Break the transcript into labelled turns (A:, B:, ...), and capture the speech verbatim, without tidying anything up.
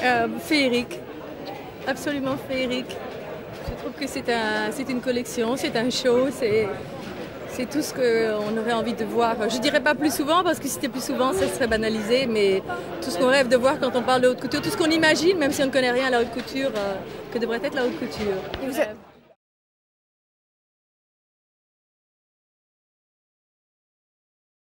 A: Euh, féerique, absolument féerique. Je trouve que c'est un, c'est une collection, c'est un show, c'est, c'est tout ce qu'on aurait envie de voir. Je dirais pas plus souvent parce que si c'était plus souvent, ça serait banalisé, mais tout ce qu'on rêve de voir quand on parle de haute couture, tout ce qu'on imagine, même si on ne connaît rien à la haute couture, euh, que devrait être la haute couture.
B: Et vous êtes-